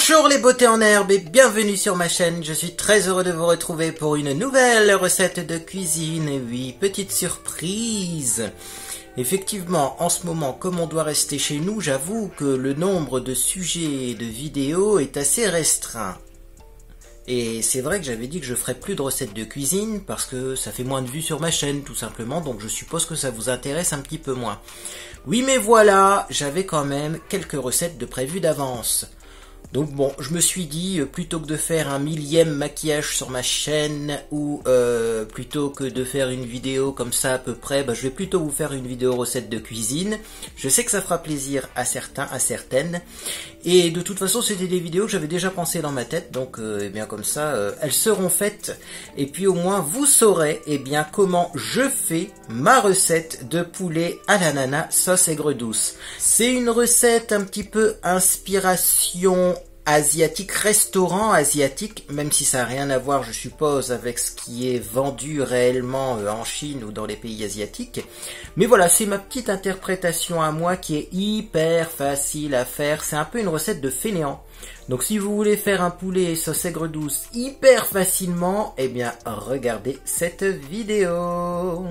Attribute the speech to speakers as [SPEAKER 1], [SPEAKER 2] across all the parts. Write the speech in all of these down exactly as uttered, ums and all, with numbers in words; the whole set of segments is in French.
[SPEAKER 1] Bonjour les beautés en herbe et bienvenue sur ma chaîne, je suis très heureux de vous retrouver pour une nouvelle recette de cuisine, et oui, petite surprise. Effectivement, en ce moment, comme on doit rester chez nous, j'avoue que le nombre de sujets de vidéos est assez restreint. Et c'est vrai que j'avais dit que je ferais plus de recettes de cuisine parce que ça fait moins de vues sur ma chaîne tout simplement, donc je suppose que ça vous intéresse un petit peu moins. Oui mais voilà, j'avais quand même quelques recettes de prévues d'avance. Donc bon, je me suis dit, plutôt que de faire un millième maquillage sur ma chaîne, ou euh, plutôt que de faire une vidéo comme ça à peu près, bah, je vais plutôt vous faire une vidéo recette de cuisine. Je sais que ça fera plaisir à certains, à certaines. Et de toute façon, c'était des vidéos que j'avais déjà pensées dans ma tête, donc euh, eh bien comme ça, euh, elles seront faites. Et puis au moins, vous saurez eh bien comment je fais ma recette de poulet à l'ananas sauce aigre douce. C'est une recette un petit peu inspiration asiatique, restaurant asiatique, même si ça n'a rien à voir, je suppose, avec ce qui est vendu réellement en Chine ou dans les pays asiatiques. Mais voilà, c'est ma petite interprétation à moi qui est hyper facile à faire. C'est un peu une recette de fainéant. Donc si vous voulez faire un poulet sauce aigre douce hyper facilement, eh bien regardez cette vidéo.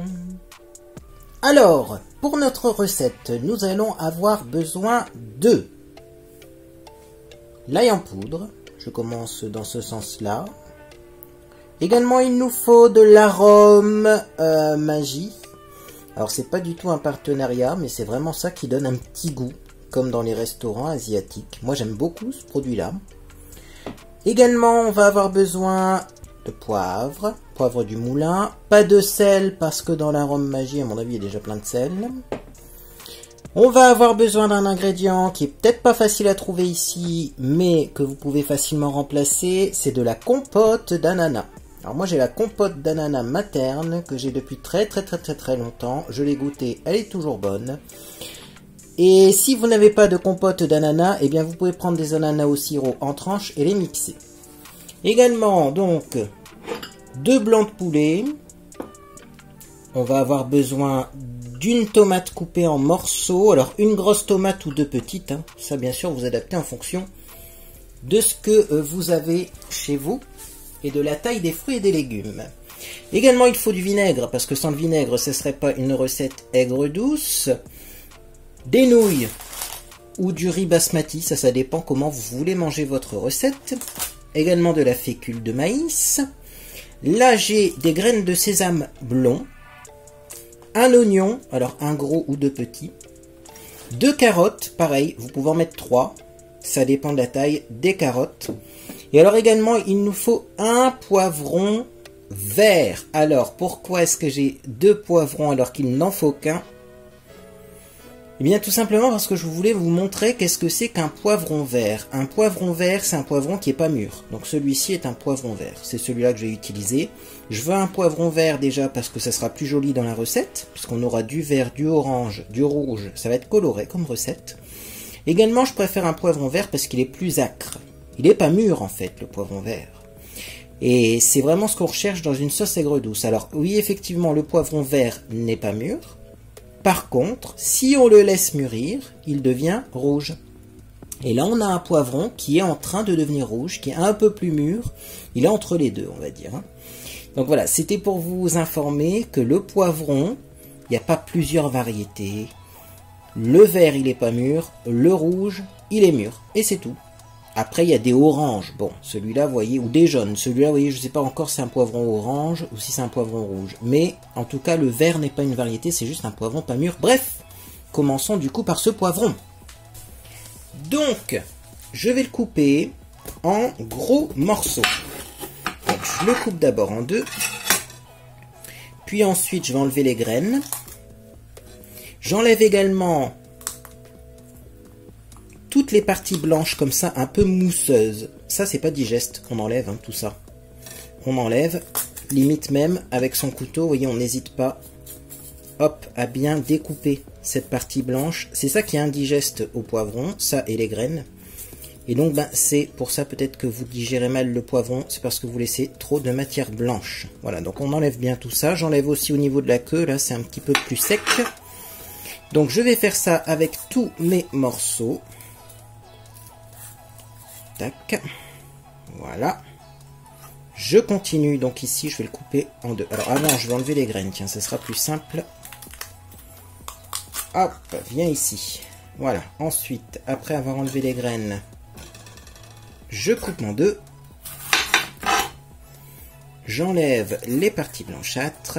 [SPEAKER 1] Alors, pour notre recette, nous allons avoir besoin de l'ail en poudre, je commence dans ce sens-là. Également, il nous faut de l'arôme euh, magie. Alors, c'est pas du tout un partenariat, mais c'est vraiment ça qui donne un petit goût, comme dans les restaurants asiatiques. Moi, j'aime beaucoup ce produit-là. Également, on va avoir besoin de poivre, poivre du moulin. Pas de sel, parce que dans l'arôme magie, à mon avis, il y a déjà plein de sel. On va avoir besoin d'un ingrédient qui est peut-être pas facile à trouver ici, mais que vous pouvez facilement remplacer, c'est de la compote d'ananas. Alors moi j'ai la compote d'ananas materne, que j'ai depuis très très très très très longtemps. Je l'ai goûtée, elle est toujours bonne. Et si vous n'avez pas de compote d'ananas, eh bien vous pouvez prendre des ananas au sirop en tranches et les mixer. Également donc deux blancs de poulet. On va avoir besoin d'une tomate coupée en morceaux, alors une grosse tomate ou deux petites, hein. Ça bien sûr vous adaptez en fonction de ce que vous avez chez vous et de la taille des fruits et des légumes. Également il faut du vinaigre, parce que sans le vinaigre ce ne serait pas une recette aigre douce. Des nouilles ou du riz basmati, ça ça dépend comment vous voulez manger votre recette. Également de la fécule de maïs. Là j'ai des graines de sésame blond. Un oignon, alors un gros ou deux petits. Deux carottes, pareil, vous pouvez en mettre trois. Ça dépend de la taille des carottes. Et alors également, il nous faut un poivron vert. Alors, pourquoi est-ce que j'ai deux poivrons alors qu'il n'en faut qu'un? Eh bien, tout simplement parce que je voulais vous montrer qu'est-ce que c'est qu'un poivron vert. Un poivron vert, c'est un poivron qui n'est pas mûr. Donc celui-ci est un poivron vert. C'est celui-là que j'ai utilisé. Je veux un poivron vert déjà parce que ça sera plus joli dans la recette, puisqu'on aura du vert, du orange, du rouge. Ça va être coloré comme recette. Également, je préfère un poivron vert parce qu'il est plus acre. Il n'est pas mûr en fait, le poivron vert. Et c'est vraiment ce qu'on recherche dans une sauce aigre douce. Alors oui, effectivement, le poivron vert n'est pas mûr. Par contre, si on le laisse mûrir, il devient rouge. Et là, on a un poivron qui est en train de devenir rouge, qui est un peu plus mûr. Il est entre les deux, on va dire. Donc voilà, c'était pour vous informer que le poivron, il n'y a pas plusieurs variétés. Le vert, il n'est pas mûr. Le rouge, il est mûr. Et c'est tout. Après, il y a des oranges. Bon, celui-là, vous voyez, ou des jaunes. Celui-là, vous voyez, je ne sais pas encore si c'est un poivron orange ou si c'est un poivron rouge. Mais, en tout cas, le vert n'est pas une variété, c'est juste un poivron pas mûr. Bref, commençons du coup par ce poivron. Donc, je vais le couper en gros morceaux. Donc, je le coupe d'abord en deux. Puis ensuite, je vais enlever les graines. J'enlève également toutes les parties blanches comme ça, un peu mousseuses. Ça, c'est pas digeste. On enlève hein, tout ça. On enlève, limite même avec son couteau. Vous voyez, on n'hésite pas, hop, à bien découper cette partie blanche. C'est ça qui est indigeste au poivron, ça et les graines. Et donc, ben, c'est pour ça peut-être que vous digérez mal le poivron. C'est parce que vous laissez trop de matière blanche. Voilà, donc on enlève bien tout ça. J'enlève aussi au niveau de la queue. Là, c'est un petit peu plus sec. Donc, je vais faire ça avec tous mes morceaux. tac. Voilà. Je continue, donc ici je vais le couper en deux. Alors avant je vais enlever les graines, tiens, ça sera plus simple. Hop, viens ici. Voilà, ensuite, après avoir enlevé les graines, je coupe en deux. J'enlève les parties blanchâtres.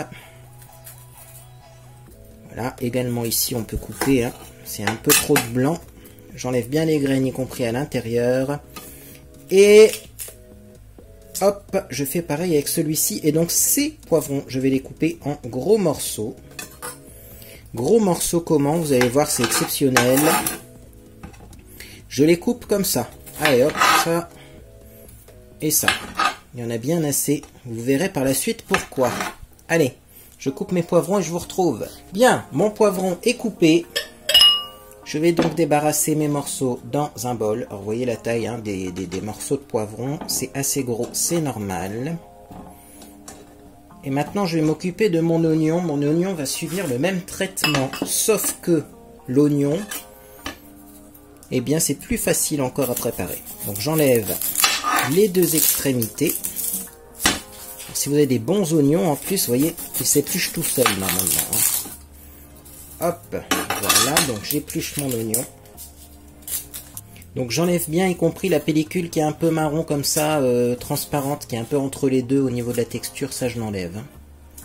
[SPEAKER 1] Voilà, également ici on peut couper, hein. C'est un peu trop de blanc. J'enlève bien les graines, y compris à l'intérieur. Et hop, je fais pareil avec celui-ci. Et donc ces poivrons, je vais les couper en gros morceaux. Gros morceaux comment? Vous allez voir, c'est exceptionnel. Je les coupe comme ça. Allez hop, ça et ça. Il y en a bien assez. Vous verrez par la suite pourquoi. Allez, je coupe mes poivrons et je vous retrouve. Bien, mon poivron est coupé. Je vais donc débarrasser mes morceaux dans un bol. Alors, vous voyez la taille hein, des, des, des morceaux de poivron. C'est assez gros, c'est normal. Et maintenant, je vais m'occuper de mon oignon. Mon oignon va subir le même traitement. Sauf que l'oignon, eh bien, c'est plus facile encore à préparer. Donc, j'enlève les deux extrémités. Si vous avez des bons oignons, en plus, vous voyez, ils s'épluchent tout seul normalement. Hein. Hop, voilà, donc j'épluche mon oignon. Donc j'enlève bien, y compris la pellicule qui est un peu marron comme ça, euh, transparente, qui est un peu entre les deux au niveau de la texture, ça je l'enlève. Hein.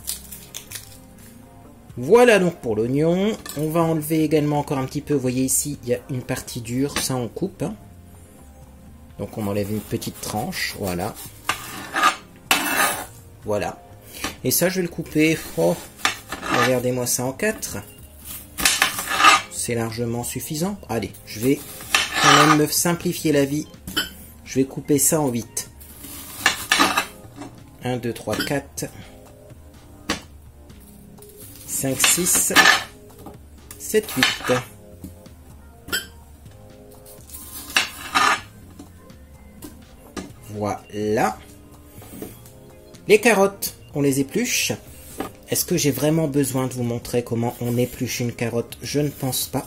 [SPEAKER 1] Voilà donc pour l'oignon. On va enlever également encore un petit peu, vous voyez ici, il y a une partie dure, ça on coupe. Hein. Donc on enlève une petite tranche, voilà. Voilà. Et ça je vais le couper, oh, regardez-moi ça en quatre. C'est largement suffisant. Allez, je vais quand même me simplifier la vie. Je vais couper ça en huit. un, deux, trois, quatre, cinq, six, sept, huit. Voilà. Les carottes, on les épluche. Est-ce que j'ai vraiment besoin de vous montrer comment on épluche une carotte? Je ne pense pas.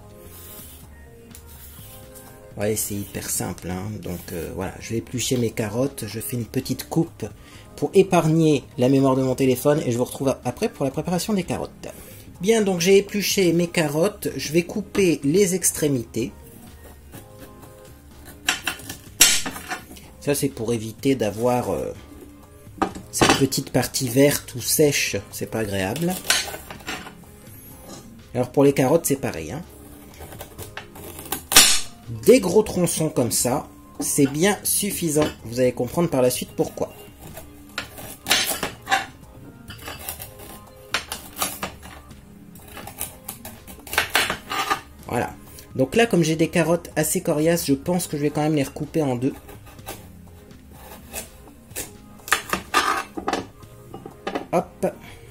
[SPEAKER 1] Ouais, c'est hyper simple. Hein. Donc euh, voilà, je vais éplucher mes carottes. Je fais une petite coupe pour épargner la mémoire de mon téléphone. Et je vous retrouve après pour la préparation des carottes. Bien, donc j'ai épluché mes carottes. Je vais couper les extrémités. Ça, c'est pour éviter d'avoir... Euh, cette petite partie verte ou sèche, c'est pas agréable. Alors pour les carottes, c'est pareil. Hein. Des gros tronçons comme ça, c'est bien suffisant. Vous allez comprendre par la suite pourquoi. Voilà. Donc là, comme j'ai des carottes assez coriaces, je pense que je vais quand même les recouper en deux. Hop.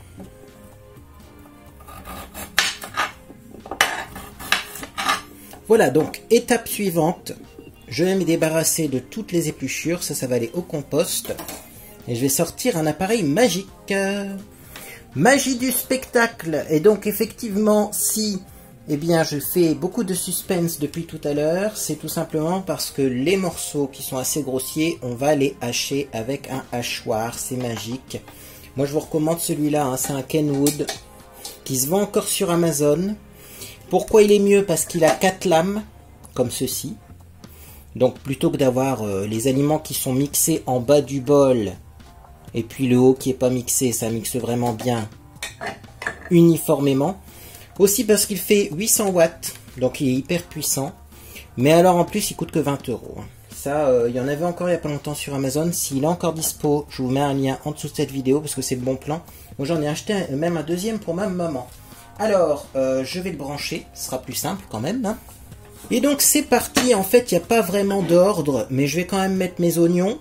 [SPEAKER 1] Voilà, donc étape suivante, je vais me débarrasser de toutes les épluchures, ça, ça va aller au compost. Et je vais sortir un appareil magique. Magie du spectacle. Et donc effectivement, si eh bien, je fais beaucoup de suspense depuis tout à l'heure, c'est tout simplement parce que les morceaux qui sont assez grossiers, on va les hacher avec un hachoir, c'est magique. Moi, je vous recommande celui-là, hein, c'est un Kenwood qui se vend encore sur Amazon. Pourquoi il est mieux? Parce qu'il a quatre lames, comme ceci. Donc, plutôt que d'avoir euh, les aliments qui sont mixés en bas du bol, et puis le haut qui n'est pas mixé, ça mixe vraiment bien, uniformément. Aussi parce qu'il fait huit cents watts, donc il est hyper puissant. Mais alors, en plus, il coûte que vingt euros. Ça, euh, il y en avait encore il n'y a pas longtemps sur Amazon. S'il est encore dispo, je vous mets un lien en dessous de cette vidéo parce que c'est le bon plan. Moi, j'en ai acheté un, même un deuxième pour ma maman. Alors, euh, je vais le brancher. Ce sera plus simple quand même. Hein. Et donc, c'est parti. En fait, il n'y a pas vraiment d'ordre, mais je vais quand même mettre mes oignons.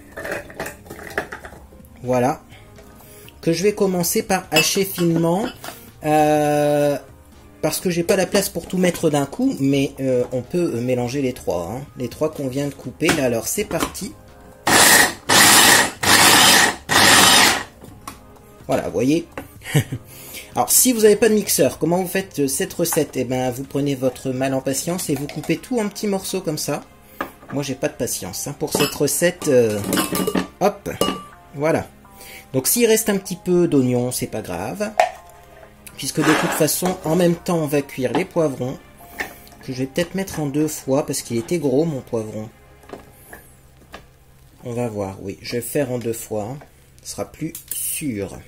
[SPEAKER 1] Voilà. Que je vais commencer par hacher finement. Euh... Parce que j'ai pas la place pour tout mettre d'un coup, mais euh, on peut mélanger les trois. Hein. Les trois qu'on vient de couper. Là, alors, c'est parti. Voilà, vous voyez. Alors, si vous n'avez pas de mixeur, comment vous faites cette recette? Eh bien, vous prenez votre mal en patience et vous coupez tout en petits morceaux comme ça. moi j'ai pas de patience hein, pour cette recette. Euh, hop, voilà. Donc s'il reste un petit peu d'oignon, c'est pas grave. Puisque de toute façon, en même temps, on va cuire les poivrons. Que je vais peut-être mettre en deux fois parce qu'il était gros mon poivron. On va voir, oui, je vais faire en deux fois. Hein. Ce sera plus sûr.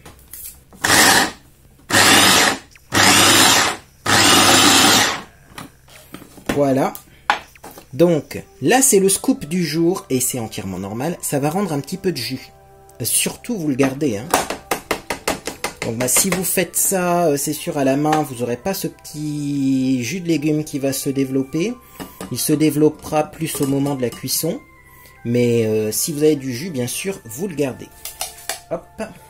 [SPEAKER 1] Voilà. Donc, là, c'est le scoop du jour et c'est entièrement normal. Ça va rendre un petit peu de jus. Surtout, vous le gardez. Hein. Donc, bah, si vous faites ça, c'est sûr, à la main, vous n'aurez pas ce petit jus de légumes qui va se développer. Il se développera plus au moment de la cuisson. Mais euh, si vous avez du jus, bien sûr, vous le gardez. Hop.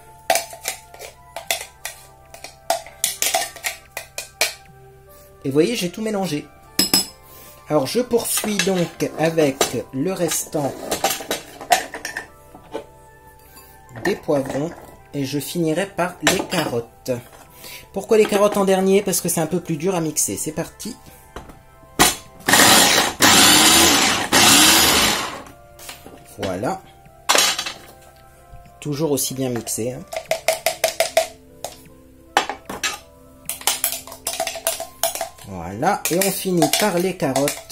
[SPEAKER 1] Et vous voyez, j'ai tout mélangé. Alors, je poursuis donc avec le restant des poivrons. Et je finirai par les carottes. Pourquoi les carottes en dernier? Parce que c'est un peu plus dur à mixer. C'est parti. Voilà. Toujours aussi bien mixé. Hein. Voilà. Et on finit par les carottes.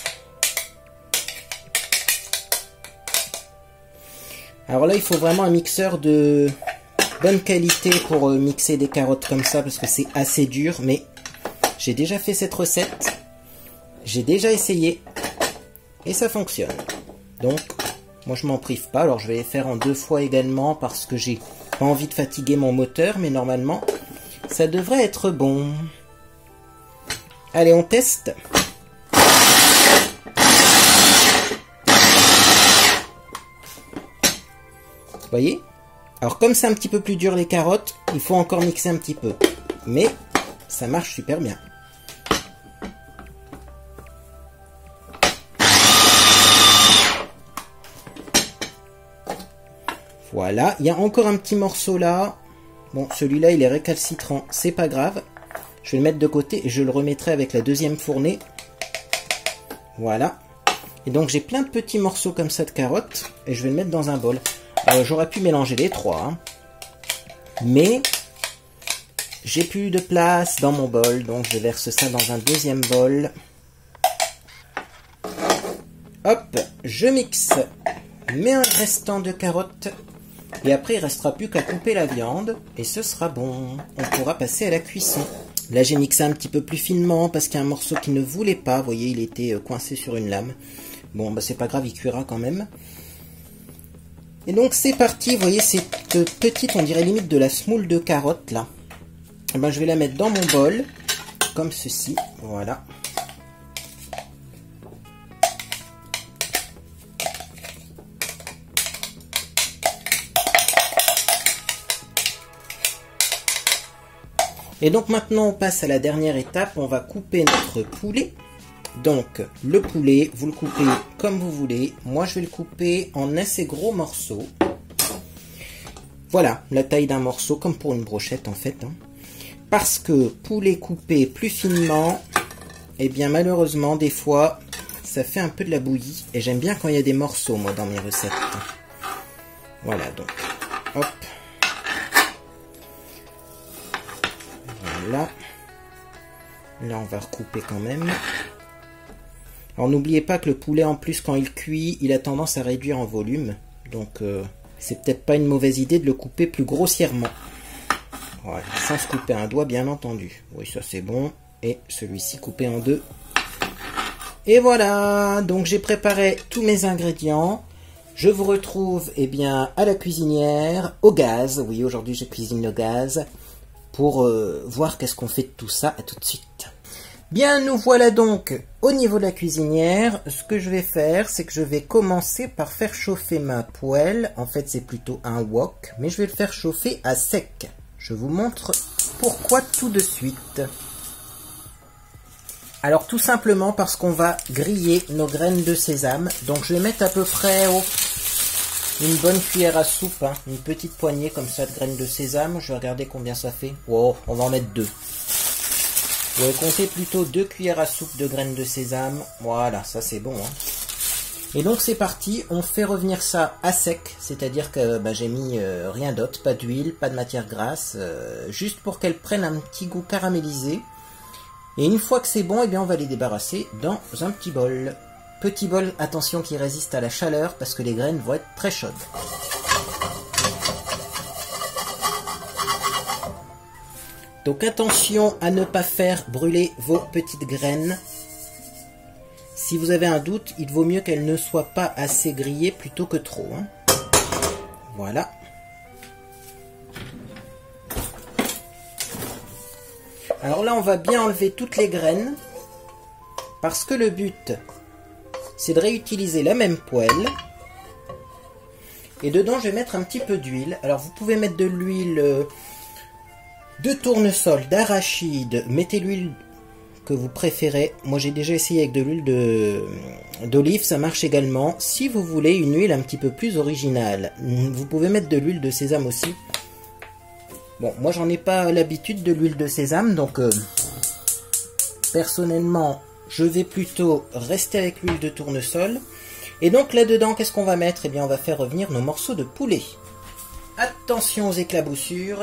[SPEAKER 1] Alors là, il faut vraiment un mixeur de bonne qualité pour mixer des carottes comme ça, parce que c'est assez dur. Mais j'ai déjà fait cette recette. J'ai déjà essayé. Et ça fonctionne. Donc, moi je m'en prive pas. Alors je vais les faire en deux fois également, parce que j'ai pas envie de fatiguer mon moteur. Mais normalement, ça devrait être bon. Allez, on teste. Vous voyez? Alors comme c'est un petit peu plus dur les carottes, il faut encore mixer un petit peu. Mais ça marche super bien. Voilà, il y a encore un petit morceau là. Bon, celui-là il est récalcitrant, c'est pas grave. Je vais le mettre de côté et je le remettrai avec la deuxième fournée. Voilà. Et donc j'ai plein de petits morceaux comme ça de carottes et je vais le mettre dans un bol. Euh, J'aurais pu mélanger les trois, hein. Mais j'ai plus de place dans mon bol, donc je verse ça dans un deuxième bol. Hop, je mixe mes restants de carottes et après il ne restera plus qu'à couper la viande et ce sera bon. On pourra passer à la cuisson. Là j'ai mixé un petit peu plus finement parce qu'il y a un morceau qui ne voulait pas. Vous voyez, il était coincé sur une lame. Bon, bah c'est pas grave, il cuira quand même. Et donc c'est parti, vous voyez cette petite, on dirait limite de la semoule de carotte là. Et ben, je vais la mettre dans mon bol, comme ceci, voilà. Et donc maintenant on passe à la dernière étape, on va couper notre poulet. Donc, le poulet, vous le coupez comme vous voulez. Moi, je vais le couper en assez gros morceaux. Voilà, la taille d'un morceau, comme pour une brochette en fait. Hein. Parce que poulet coupé plus finement, eh bien malheureusement, des fois, ça fait un peu de la bouillie. Et j'aime bien quand il y a des morceaux, moi, dans mes recettes. Voilà, donc, hop. Voilà. Là, on va recouper quand même. Alors n'oubliez pas que le poulet en plus quand il cuit, il a tendance à réduire en volume. Donc euh, c'est peut-être pas une mauvaise idée de le couper plus grossièrement. Voilà, sans se couper un doigt bien entendu. Oui, ça c'est bon. Et celui-ci coupé en deux. Et voilà, donc j'ai préparé tous mes ingrédients. Je vous retrouve eh bien, à la cuisinière, au gaz. Oui, aujourd'hui je cuisine au gaz. Pour euh, voir qu'est-ce qu'on fait de tout ça. À tout de suite. Bien, nous voilà donc au niveau de la cuisinière. Ce que je vais faire, c'est que je vais commencer par faire chauffer ma poêle. En fait, c'est plutôt un wok, mais je vais le faire chauffer à sec. Je vous montre pourquoi tout de suite. Alors, tout simplement parce qu'on va griller nos graines de sésame. Donc, je vais mettre à peu près oh, une bonne cuillère à soupe, hein, une petite poignée comme ça de graines de sésame. Je vais regarder combien ça fait. Oh, on va en mettre deux. Vous allez compter plutôt deux cuillères à soupe de graines de sésame. Voilà, ça c'est bon. Hein. Et donc c'est parti, on fait revenir ça à sec, c'est-à-dire que bah, j'ai mis euh, rien d'autre, pas d'huile, pas de matière grasse, euh, juste pour qu'elles prennent un petit goût caramélisé. Et une fois que c'est bon, eh bien on va les débarrasser dans un petit bol. Petit bol, attention, qui résiste à la chaleur parce que les graines vont être très chaudes. Donc attention à ne pas faire brûler vos petites graines. Si vous avez un doute, il vaut mieux qu'elles ne soient pas assez grillées plutôt que trop. Hein. Voilà. Alors là, on va bien enlever toutes les graines. Parce que le but, c'est de réutiliser la même poêle. Et dedans, je vais mettre un petit peu d'huile. Alors, vous pouvez mettre de l'huile de tournesol, d'arachide. Mettez l'huile que vous préférez. Moi, j'ai déjà essayé avec de l'huile de d'olive. Ça marche également. Si vous voulez une huile un petit peu plus originale, vous pouvez mettre de l'huile de sésame aussi. Bon, moi, j'en ai pas l'habitude de l'huile de sésame. Donc, euh, personnellement, je vais plutôt rester avec l'huile de tournesol. Et donc là-dedans, qu'est-ce qu'on va mettre? Eh bien, on va faire revenir nos morceaux de poulet. Attention aux éclaboussures.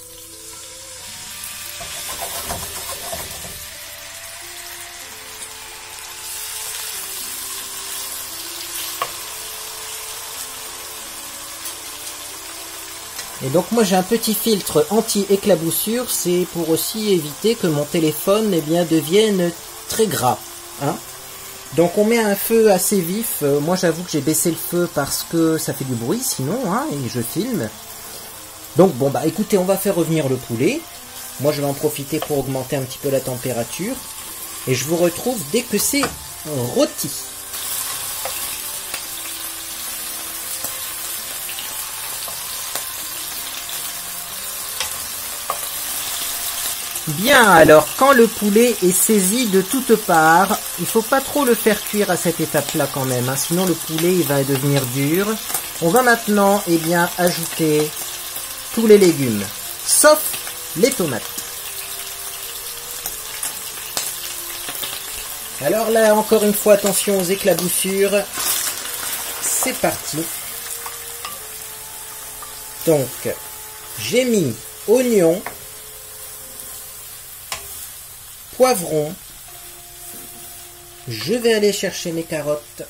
[SPEAKER 1] Et donc moi j'ai un petit filtre anti-éclaboussure, c'est pour aussi éviter que mon téléphone eh bien, devienne très gras. Hein. Donc on met un feu assez vif. Euh, moi j'avoue que j'ai baissé le feu parce que ça fait du bruit sinon, hein, et je filme. Donc bon bah écoutez, on va faire revenir le poulet. Moi je vais en profiter pour augmenter un petit peu la température. Et je vous retrouve dès que c'est rôti. Bien, alors quand le poulet est saisi de toutes parts, il faut pas trop le faire cuire à cette étape-là quand même, hein, sinon le poulet il va devenir dur. On va maintenant eh bien, ajouter tous les légumes, sauf les tomates. Alors là, encore une fois, attention aux éclaboussures. C'est parti. Donc, j'ai mis oignons, poivron, je vais aller chercher mes carottes,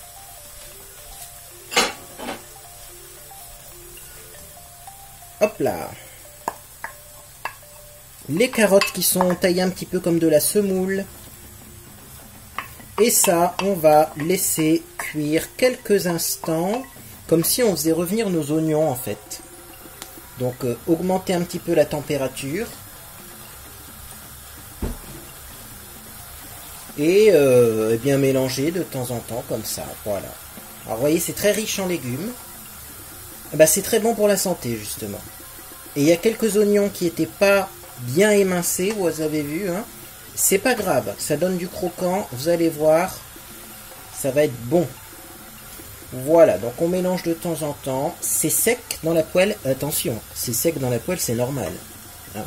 [SPEAKER 1] hop là, les carottes qui sont taillées un petit peu comme de la semoule, et ça on va laisser cuire quelques instants, comme si on faisait revenir nos oignons en fait. Donc euh, augmenter un petit peu la température. Et euh, eh bien mélanger de temps en temps comme ça, voilà. Alors vous voyez, c'est très riche en légumes. Bah, c'est très bon pour la santé justement. Et il y a quelques oignons qui n'étaient pas bien émincés, vous avez vu, hein. C'est pas grave, ça donne du croquant, vous allez voir, ça va être bon. Voilà, donc on mélange de temps en temps. C'est sec dans la poêle, attention, c'est sec dans la poêle, c'est normal. Hein.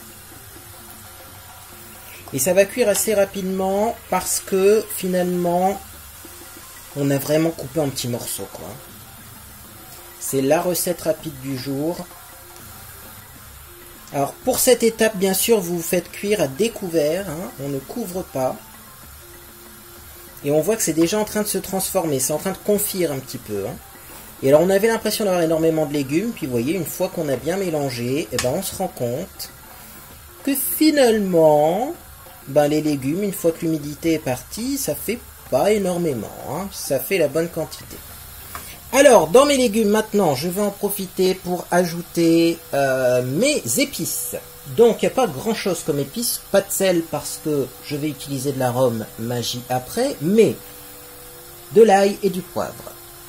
[SPEAKER 1] Et ça va cuire assez rapidement parce que finalement, on a vraiment coupé en petits morceaux, quoi. C'est la recette rapide du jour. Alors pour cette étape, bien sûr, vous vous faites cuire à découvert, hein, on ne couvre pas. Et on voit que c'est déjà en train de se transformer, c'est en train de confire un petit peu. Hein. Et alors on avait l'impression d'avoir énormément de légumes, puis vous voyez, une fois qu'on a bien mélangé, eh ben, on se rend compte que finalement... Ben, les légumes, une fois que l'humidité est partie, ça fait pas énormément, hein, ça fait la bonne quantité. Alors, dans mes légumes maintenant, je vais en profiter pour ajouter euh, mes épices. Donc, il n'y a pas grand chose comme épices, pas de sel parce que je vais utiliser de l'arôme magie après, mais de l'ail et du poivre.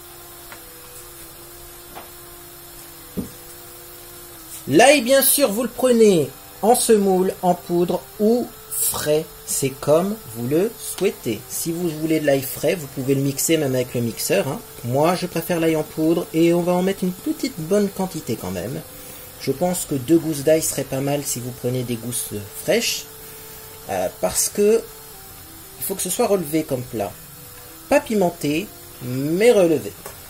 [SPEAKER 1] L'ail, bien sûr, vous le prenez en semoule, en poudre ou frais, c'est comme vous le souhaitez. Si vous voulez de l'ail frais, vous pouvez le mixer même avec le mixeur. Hein. Moi, je préfère l'ail en poudre et on va en mettre une petite bonne quantité quand même. Je pense que deux gousses d'ail serait pas mal si vous prenez des gousses fraîches. Euh, parce que il faut que ce soit relevé comme plat. Pas pimenté, mais relevé.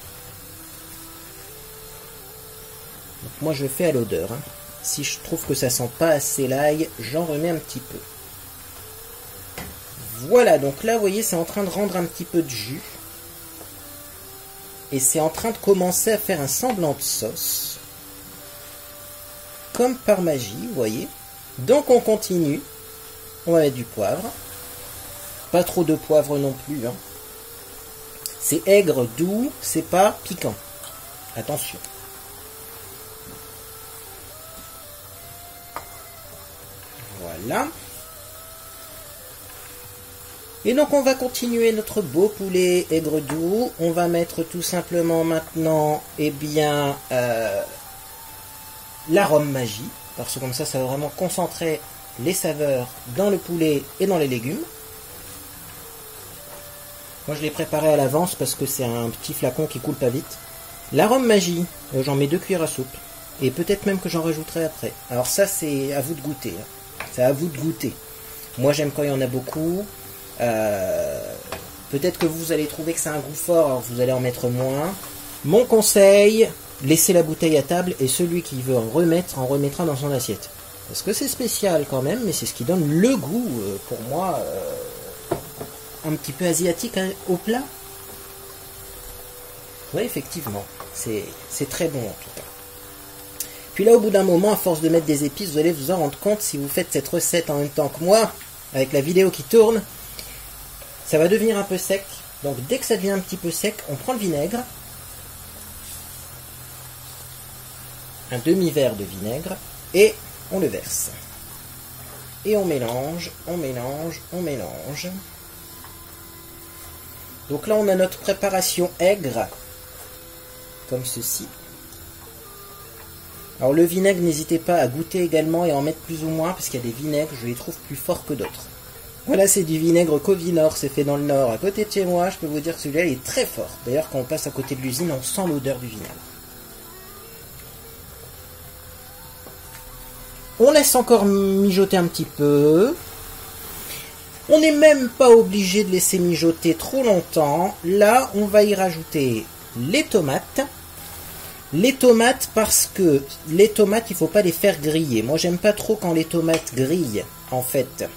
[SPEAKER 1] Donc moi je fais à l'odeur. Hein. Si je trouve que ça sent pas assez l'ail, j'en remets un petit peu. Voilà, donc là vous voyez c'est en train de rendre un petit peu de jus. Et c'est en train de commencer à faire un semblant de sauce. Comme par magie, vous voyez. Donc on continue. On va mettre du poivre. Pas trop de poivre non plus. Hein. C'est aigre, doux, c'est pas piquant. Attention. Voilà. Et donc on va continuer notre beau poulet aigre doux. On va mettre tout simplement maintenant, eh bien, euh, l'arôme magie. Parce que comme ça, ça va vraiment concentrer les saveurs dans le poulet et dans les légumes. Moi je l'ai préparé à l'avance parce que c'est un petit flacon qui coule pas vite. L'arôme magie, euh, j'en mets deux cuillères à soupe. Et peut-être même que j'en rajouterai après. Alors ça c'est à vous de goûter. Hein. C'est à vous de goûter. Moi j'aime quand il y en a beaucoup. Euh, peut-être que vous allez trouver que c'est un goût fort, alors vous allez en mettre moins. Mon conseil, laissez la bouteille à table et celui qui veut en remettre, en remettra dans son assiette. Parce que c'est spécial quand même, mais c'est ce qui donne le goût, euh, pour moi, euh, un petit peu asiatique hein, au plat. Oui, effectivement, c'est très bon en tout cas. Puis là, au bout d'un moment, à force de mettre des épices, vous allez vous en rendre compte, si vous faites cette recette en même temps que moi, avec la vidéo qui tourne, ça va devenir un peu sec. Donc dès que ça devient un petit peu sec, on prend le vinaigre. Un demi-verre de vinaigre. Et on le verse. Et on mélange, on mélange, on mélange. Donc là on a notre préparation aigre. Comme ceci. Alors le vinaigre, n'hésitez pas à goûter également et en mettre plus ou moins. Parce qu'il y a des vinaigres, je les trouve plus forts que d'autres. Voilà, c'est du vinaigre Covinor, c'est fait dans le Nord, à côté de chez moi. Je peux vous dire que celui-là, il est très fort. D'ailleurs, quand on passe à côté de l'usine, on sent l'odeur du vinaigre. On laisse encore mijoter un petit peu. On n'est même pas obligé de laisser mijoter trop longtemps. Là, on va y rajouter les tomates. Les tomates, parce que les tomates, il ne faut pas les faire griller. Moi, j'aime pas trop quand les tomates grillent, en fait.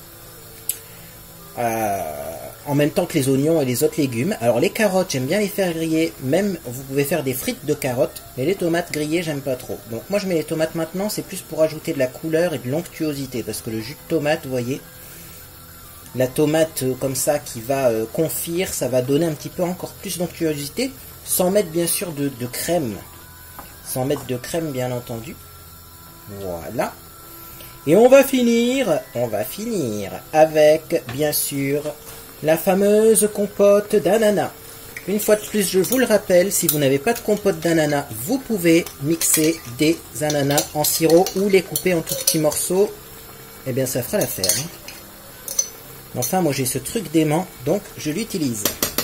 [SPEAKER 1] Euh, en même temps que les oignons et les autres légumes. Alors les carottes, j'aime bien les faire griller. Même, vous pouvez faire des frites de carottes. Mais les tomates grillées, j'aime pas trop. Donc moi, je mets les tomates maintenant. C'est plus pour ajouter de la couleur et de l'onctuosité. Parce que le jus de tomate, vous voyez, la tomate euh, comme ça qui va euh, confire, ça va donner un petit peu encore plus d'onctuosité. Sans mettre bien sûr de, de crème. Sans mettre de crème, bien entendu. Voilà. Et on va finir, on va finir avec, bien sûr, la fameuse compote d'ananas. Une fois de plus, je vous le rappelle, si vous n'avez pas de compote d'ananas, vous pouvez mixer des ananas en sirop ou les couper en tout petits morceaux. Eh bien, ça fera l'affaire. Hein. Enfin, moi j'ai ce truc d'aimant, donc je l'utilise.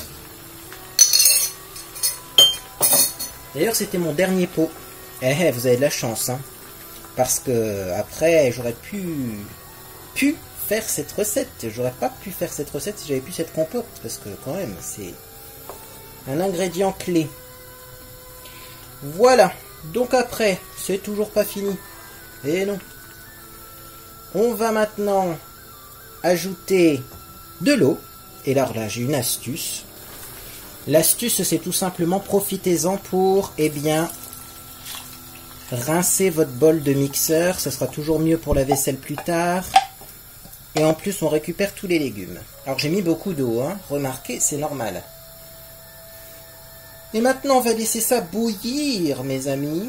[SPEAKER 1] D'ailleurs, c'était mon dernier pot. Eh, eh, vous avez de la chance, hein. Parce que après, j'aurais pu, pu faire cette recette. J'aurais pas pu faire cette recette si j'avais pu cette compote. Parce que quand même, c'est un ingrédient clé. Voilà. Donc après, c'est toujours pas fini. Et non. On va maintenant ajouter de l'eau. Et là, là j'ai une astuce. L'astuce, c'est tout simplement profitez-en pour, eh bien, rincer votre bol de mixeur. Ça sera toujours mieux pour la vaisselle plus tard. Et en plus, on récupère tous les légumes. Alors, j'ai mis beaucoup d'eau, hein. Remarquez, c'est normal. Et maintenant, on va laisser ça bouillir, mes amis.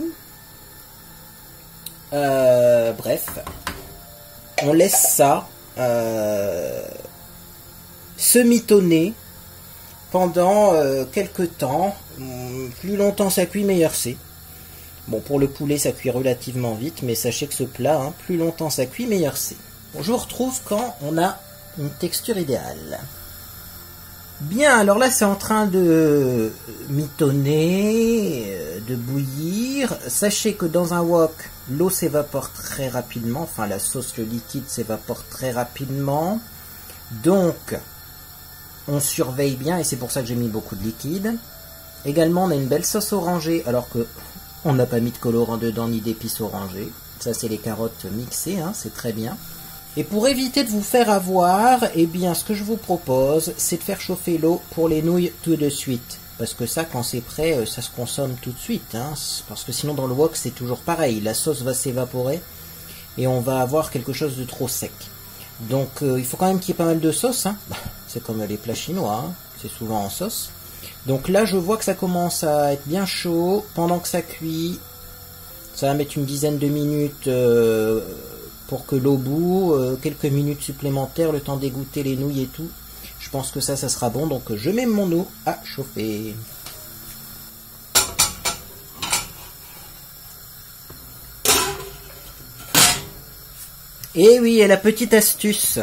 [SPEAKER 1] Euh, bref. On laisse ça euh, se mitonner pendant euh, quelques temps. Plus longtemps ça cuit, meilleur c'est. Bon, pour le poulet, ça cuit relativement vite, mais sachez que ce plat, hein, plus longtemps ça cuit, meilleur c'est. Bon, je vous retrouve quand on a une texture idéale. Bien, alors là, c'est en train de mitonner, de bouillir. Sachez que dans un wok, l'eau s'évapore très rapidement. Enfin, la sauce, le liquide s'évapore très rapidement. Donc, on surveille bien et c'est pour ça que j'ai mis beaucoup de liquide. Également, on a une belle sauce orangée, alors que on n'a pas mis de colorant dedans ni d'épices orangées. Ça, c'est les carottes mixées, hein, c'est très bien. Et pour éviter de vous faire avoir, eh bien, ce que je vous propose, c'est de faire chauffer l'eau pour les nouilles tout de suite. Parce que ça, quand c'est prêt, ça se consomme tout de suite. Hein, parce que sinon, dans le wok, c'est toujours pareil. La sauce va s'évaporer et on va avoir quelque chose de trop sec. Donc, euh, il faut quand même qu'il y ait pas mal de sauce. Hein. C'est comme les plats chinois, hein, c'est souvent en sauce. Donc là, je vois que ça commence à être bien chaud. Pendant que ça cuit, ça va mettre une dizaine de minutes... Euh, pour que l'eau bout, euh, quelques minutes supplémentaires, le temps d'égoutter les nouilles et tout. Je pense que ça, ça sera bon. Donc je mets mon eau à chauffer. Et oui, et la petite astuce.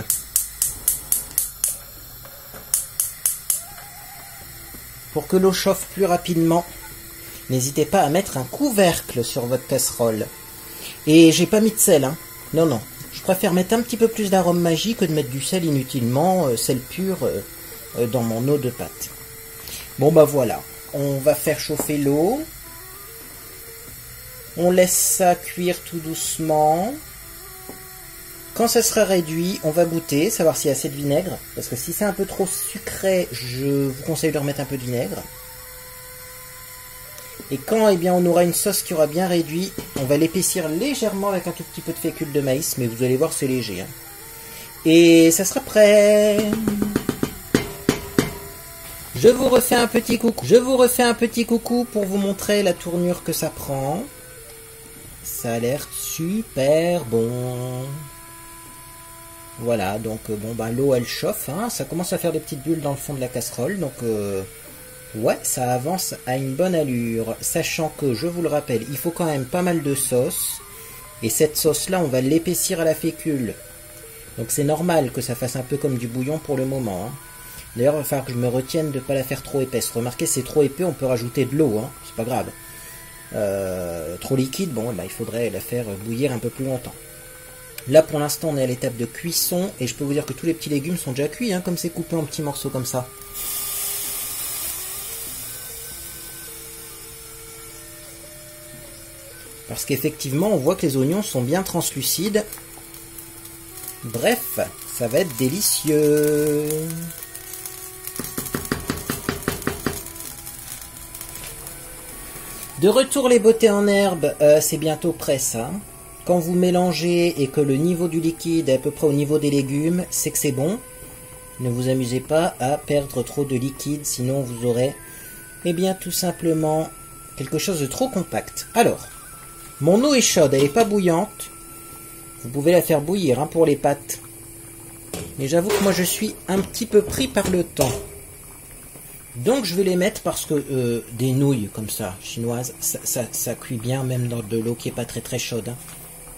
[SPEAKER 1] Pour que l'eau chauffe plus rapidement, n'hésitez pas à mettre un couvercle sur votre casserole. Et j'ai pas mis de sel, hein. Non, non. Je préfère mettre un petit peu plus d'arôme magique que de mettre du sel inutilement, euh, sel pur, euh, euh, dans mon eau de pâte. Bon, bah voilà. On va faire chauffer l'eau. On laisse ça cuire tout doucement. Quand ça sera réduit, on va goûter, savoir s'il y a assez de vinaigre. Parce que si c'est un peu trop sucré, je vous conseille de remettre un peu de vinaigre. Et quand eh bien, on aura une sauce qui aura bien réduit, on va l'épaissir légèrement avec un tout petit peu de fécule de maïs, mais vous allez voir, c'est léger. Hein. Et ça sera prêt. Je vous refais un petit coucou. Je vous refais un petit coucou pour vous montrer la tournure que ça prend. Ça a l'air super bon. Voilà, donc bon bah l'eau elle chauffe, hein, ça commence à faire des petites bulles dans le fond de la casserole, donc euh, ouais, ça avance à une bonne allure, sachant que, je vous le rappelle, il faut quand même pas mal de sauce, et cette sauce-là, on va l'épaissir à la fécule. Donc c'est normal que ça fasse un peu comme du bouillon pour le moment. Hein. D'ailleurs, il va falloir que je me retienne de ne pas la faire trop épaisse. Remarquez, c'est trop épais, on peut rajouter de l'eau, hein, c'est pas grave. Euh, trop liquide, bon, bah, il faudrait la faire bouillir un peu plus longtemps. Là, pour l'instant, on est à l'étape de cuisson, et je peux vous dire que tous les petits légumes sont déjà cuits, hein, comme c'est coupé en petits morceaux comme ça. Parce qu'effectivement, on voit que les oignons sont bien translucides. Bref, ça va être délicieux. De retour les beautés en herbe, euh, c'est bientôt prêt ça. Quand vous mélangez et que le niveau du liquide est à peu près au niveau des légumes, c'est que c'est bon. Ne vous amusez pas à perdre trop de liquide, sinon vous aurez, eh bien, tout simplement quelque chose de trop compact. Alors, mon eau est chaude, elle n'est pas bouillante. Vous pouvez la faire bouillir hein, pour les pâtes. Mais j'avoue que moi je suis un petit peu pris par le temps. Donc je vais les mettre parce que euh, des nouilles comme ça, chinoises, ça, ça, ça cuit bien même dans de l'eau qui n'est pas très très chaude. Hein.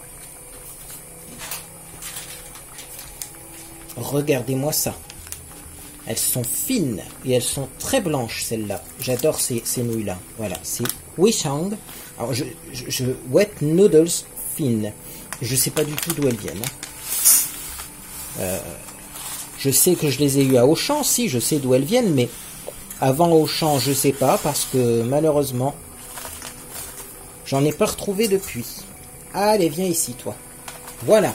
[SPEAKER 1] Regardez-moi ça. Elles sont fines et elles sont très blanches celles-là. J'adore ces, ces nouilles-là. Voilà, c'est Wishang. Alors je, je, je wet noodles fines. Je sais pas du tout d'où elles viennent. Hein. Euh, je sais que je les ai eues à Auchan, si je sais d'où elles viennent, mais avant Auchan je sais pas parce que malheureusement j'en ai pas retrouvé depuis. Allez, viens ici toi. Voilà.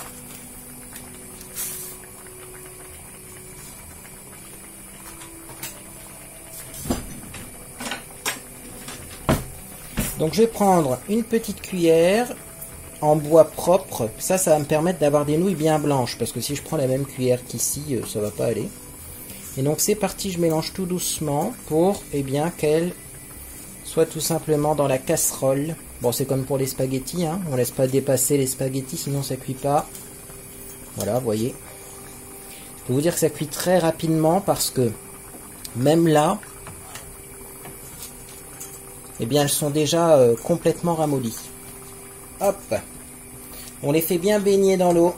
[SPEAKER 1] Donc je vais prendre une petite cuillère en bois propre. Ça, ça va me permettre d'avoir des nouilles bien blanches. Parce que si je prends la même cuillère qu'ici, ça va pas aller. Et donc c'est parti, je mélange tout doucement pour eh bien qu'elle soit tout simplement dans la casserole. Bon, c'est comme pour les spaghettis. Hein. On laisse pas dépasser les spaghettis, sinon ça cuit pas. Voilà, vous voyez. Je peux vous dire que ça cuit très rapidement parce que même là, eh bien elles sont déjà euh, complètement ramollies. Hop, on les fait bien baigner dans l'eau.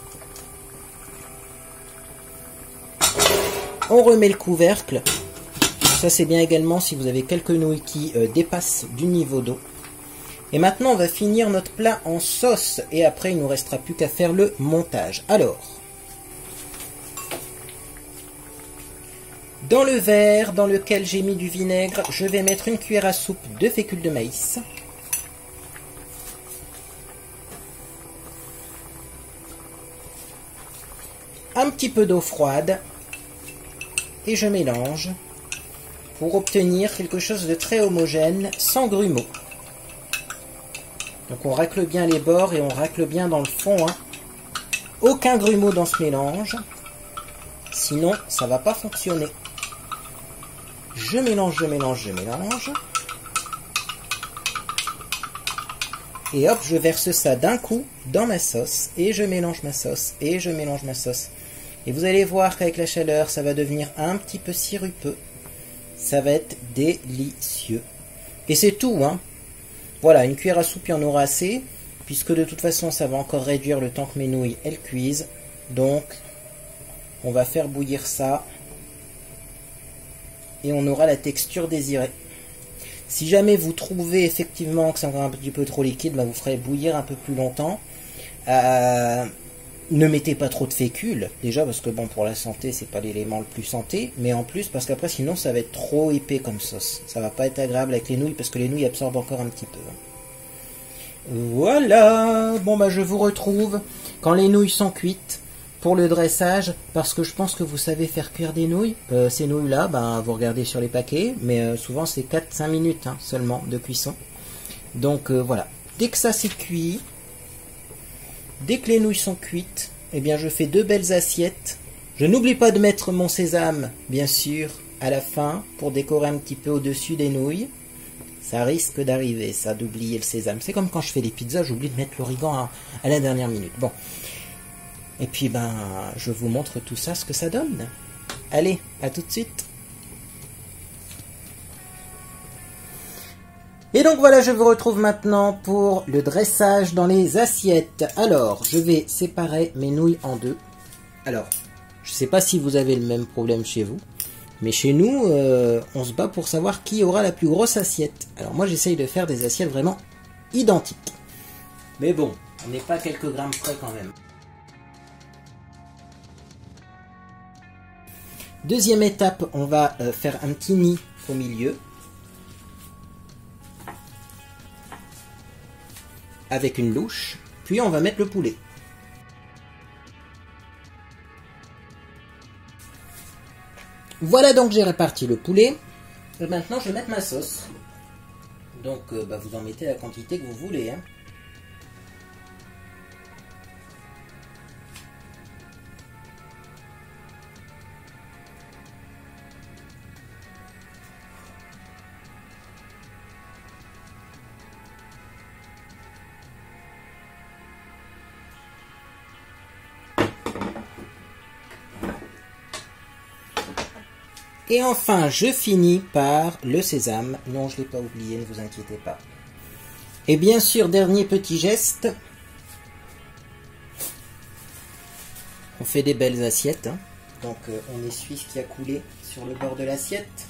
[SPEAKER 1] On remet le couvercle. Ça c'est bien également si vous avez quelques nouilles qui euh, dépassent du niveau d'eau. Et maintenant on va finir notre plat en sauce. Et après il ne nous restera plus qu'à faire le montage. Alors, Dans le verre dans lequel j'ai mis du vinaigre, je vais mettre une cuillère à soupe de fécule de maïs. Un petit peu d'eau froide. Et je mélange pour obtenir quelque chose de très homogène, sans grumeaux. Donc on racle bien les bords et on racle bien dans le fond. Hein. Aucun grumeau dans ce mélange. Sinon, ça ne va pas fonctionner. Je mélange, je mélange, je mélange. Et hop, je verse ça d'un coup dans ma sauce. Et je mélange ma sauce. Et je mélange ma sauce. Et vous allez voir qu'avec la chaleur, ça va devenir un petit peu sirupeux. Ça va être délicieux. Et c'est tout, hein. Voilà, une cuillère à soupe, il y en aura assez. Puisque de toute façon, ça va encore réduire le temps que mes nouilles, elles cuisent. Donc, on va faire bouillir ça. Et on aura la texture désirée. Si jamais vous trouvez effectivement que c'est encore un petit peu trop liquide, bah vous ferez bouillir un peu plus longtemps. Euh, ne mettez pas trop de fécule, déjà parce que bon, pour la santé, c'est pas l'élément le plus santé. Mais en plus, parce qu'après, sinon, ça va être trop épais comme sauce. Ça va pas être agréable avec les nouilles, parce que les nouilles absorbent encore un petit peu. Voilà. Bon, bah je vous retrouve quand les nouilles sont cuites. Pour le dressage, parce que je pense que vous savez faire cuire des nouilles. Euh, ces nouilles-là, ben, vous regardez sur les paquets, mais euh, souvent c'est quatre à cinq minutes hein, seulement de cuisson. Donc euh, voilà, dès que ça c'est cuit, dès que les nouilles sont cuites, eh bien je fais deux belles assiettes. Je n'oublie pas de mettre mon sésame, bien sûr, à la fin, pour décorer un petit peu au-dessus des nouilles. Ça risque d'arriver, ça, d'oublier le sésame. C'est comme quand je fais des pizzas, j'oublie de mettre l'origan à, à la dernière minute. Bon. Et puis, ben, je vous montre tout ça, ce que ça donne. Allez, à tout de suite. Et donc voilà, je vous retrouve maintenant pour le dressage dans les assiettes. Alors, je vais séparer mes nouilles en deux. Alors, je ne sais pas si vous avez le même problème chez vous, mais chez nous, euh, on se bat pour savoir qui aura la plus grosse assiette. Alors moi, j'essaye de faire des assiettes vraiment identiques. Mais bon, on n'est pas quelques grammes près quand même. Deuxième étape, on va euh, faire un petit nid au milieu. Avec une louche. Puis on va mettre le poulet. Voilà, donc j'ai réparti le poulet. Et maintenant je vais mettre ma sauce. Donc euh, bah, vous en mettez la quantité que vous voulez. Hein. Et enfin, je finis par le sésame. Non, je ne l'ai pas oublié, ne vous inquiétez pas. Et bien sûr, dernier petit geste. On fait des belles assiettes. Hein. Donc, euh, on essuie ce qui a coulé sur le bord de l'assiette.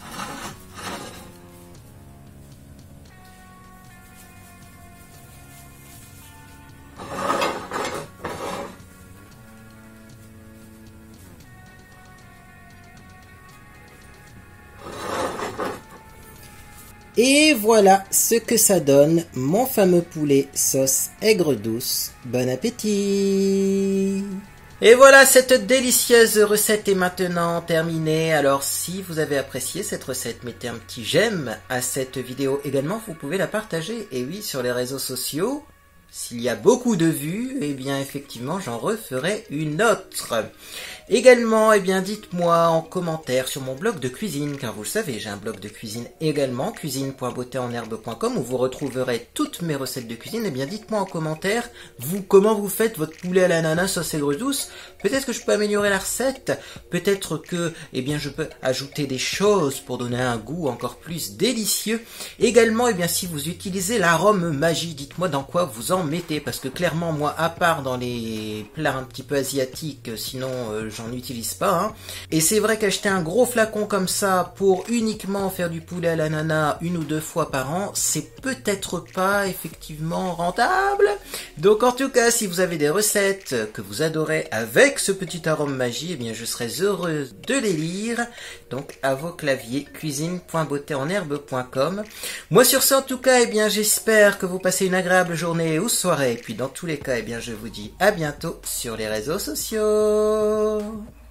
[SPEAKER 1] Et voilà ce que ça donne, mon fameux poulet sauce aigre douce. Bon appétit! Et voilà, cette délicieuse recette est maintenant terminée. Alors si vous avez apprécié cette recette, mettez un petit j'aime à cette vidéo. Également, vous pouvez la partager, et oui, sur les réseaux sociaux. S'il y a beaucoup de vues, eh bien effectivement, j'en referai une autre. Également, eh bien dites-moi en commentaire sur mon blog de cuisine, car vous le savez, j'ai un blog de cuisine également, cuisine point beauté en herbe point com, où vous retrouverez toutes mes recettes de cuisine. Eh bien dites-moi en commentaire, vous, comment vous faites votre poulet à l'ananas sauce aigre douce. Peut-être que je peux améliorer la recette, peut-être que, eh bien je peux ajouter des choses pour donner un goût encore plus délicieux. Également, eh bien si vous utilisez l'arôme magie, dites-moi dans quoi vous en mettez, parce que clairement moi, à part dans les plats un petit peu asiatiques, sinon euh, j'en utilise pas. Hein. Et c'est vrai qu'acheter un gros flacon comme ça pour uniquement faire du poulet à l'ananas une ou deux fois par an, c'est peut-être pas effectivement rentable. Donc en tout cas, si vous avez des recettes que vous adorez avec ce petit arôme magie, eh bien je serais heureuse de les lire. Donc à vos claviers, cuisine point beauté en herbe point com. Moi sur ce en tout cas, eh bien j'espère que vous passez une agréable journée ou soirée. Et puis dans tous les cas, eh bien je vous dis à bientôt sur les réseaux sociaux.